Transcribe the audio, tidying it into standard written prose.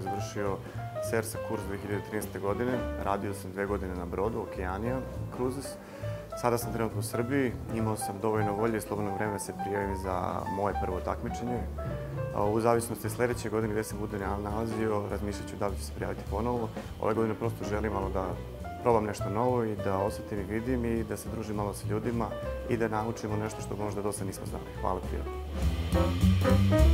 je završio CERSA kurs 2013. godine. Radio sam 2 godine na brodu Okeanija Cruises. Sada sam trenutno u Srbiji. Imao sam dovoljno volje i slobodno vreme da se prijavim za moje prvo takmičenje. U zavisnosti od sljedeće godine gdje se budem nalazio, razmišljat ću da li ću se prijaviti ponovo. Ove godine prosto želim malo da probam nešto novo i da osjetim i vidim i da se družim malo sa ljudima i da naučimo nešto što možda do sada nismo znali. Hvala prijatno.